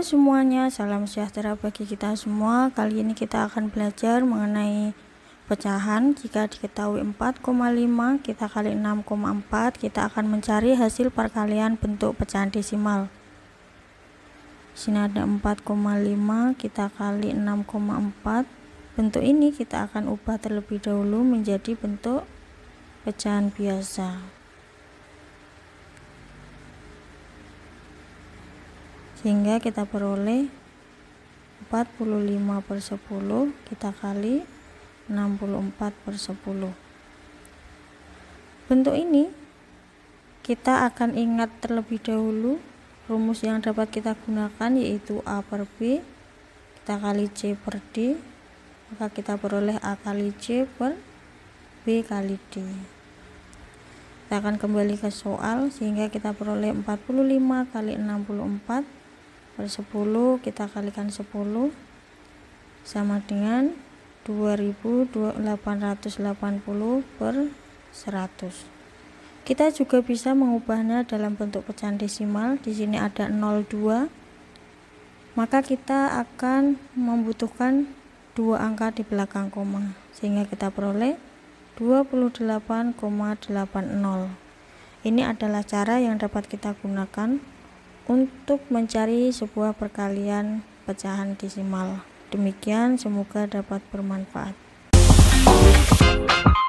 semuanya, salam sejahtera bagi kita semua. Kali ini kita akan belajar mengenai pecahan. Jika diketahui 4,5 kita kali 6,4, kita akan mencari hasil perkalian bentuk pecahan desimal. Sini ada 4,5 kita kali 6,4. Bentuk ini kita akan ubah terlebih dahulu menjadi bentuk pecahan biasa. Sehingga kita peroleh 45/10 kita kali 64/10. Bentuk ini kita akan ingat terlebih dahulu rumus yang dapat kita gunakan, yaitu A per B kita kali C per D, maka kita peroleh A kali C per B kali D. Kita akan kembali ke soal sehingga kita peroleh 45 kali 64 per 10 kita kalikan 10 sama dengan 2880 per 100. Kita juga bisa mengubahnya dalam bentuk pecahan desimal. Di sini ada 02, maka kita akan membutuhkan dua angka di belakang koma sehingga kita peroleh 28,80. Ini adalah cara yang dapat kita gunakan untuk mencari sebuah perkalian pecahan desimal. Demikian, semoga dapat bermanfaat.